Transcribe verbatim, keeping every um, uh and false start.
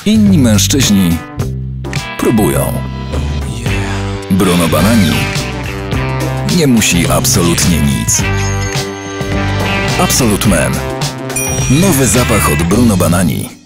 Inni mężczyźni próbują. Bruno Banani nie musi absolutnie nic. Absolute Man. Nowy zapach od Bruno Banani.